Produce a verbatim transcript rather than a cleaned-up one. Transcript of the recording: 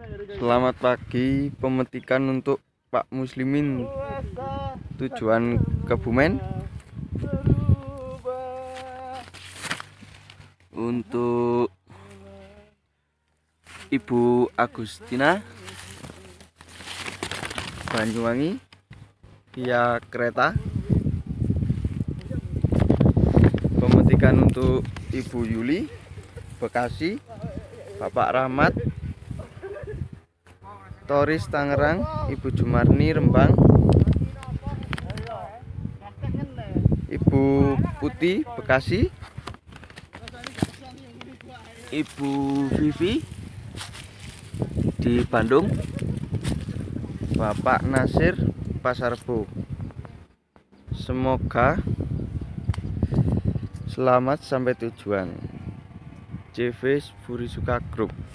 Selamat pagi, pemetikan untuk Pak Muslimin. Tujuan Kebumen. Untuk Ibu Agustina Banyuwangi via kereta. Pemetikan untuk Ibu Yuli Bekasi, Bapak Rahmat Toris Tangerang, Ibu Jumarni Rembang, Ibu Putih Bekasi, Ibu Vivi di Bandung, Bapak Nasir Pasar Rebo. Semoga selamat sampai tujuan. C V Burisuka Group.